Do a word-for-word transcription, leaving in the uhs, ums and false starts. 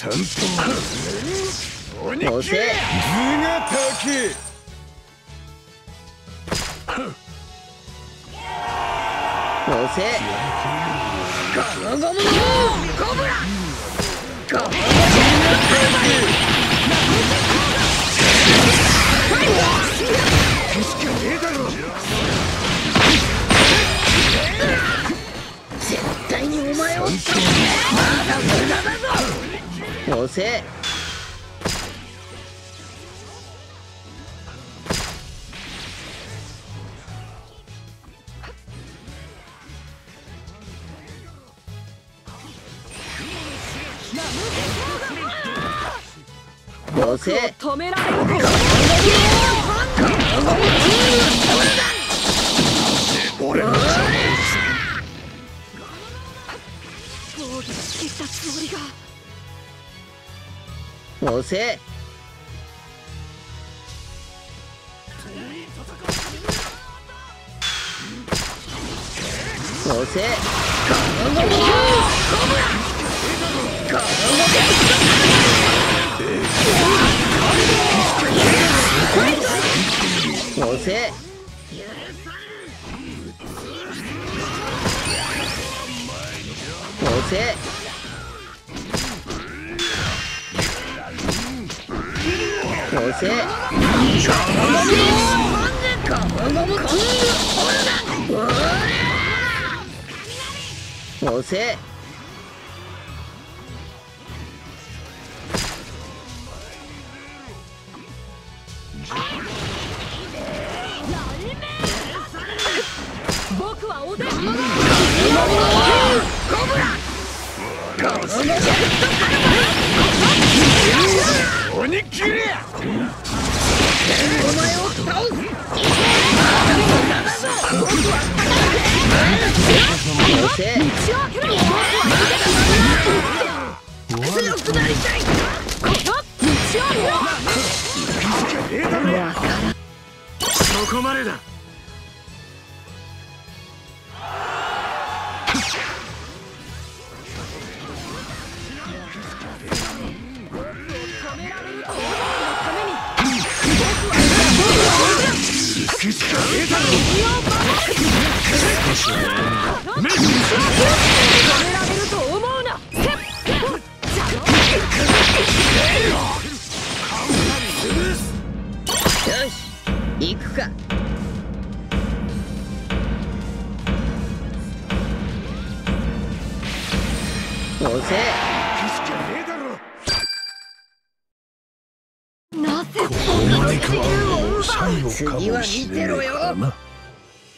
ちゃんと押せ。 図が高え。 押せ。ゴムゴムのコブラ。ゴムゴムのしかねえだろ。 絶対にお前を倒す。まだ無駄だぞ。押せ。押せ。 止められると俺の防御しきったつもりが。 押せ。押せ。押せ。押せ。押せ。押せ。 僕はおでん。 鬼切れ。 お前を倒す。押せ。強くなりたい。 そこまでだ。 よし、行くか。押せ。 なぜここまでか。最後かもしれねえからな。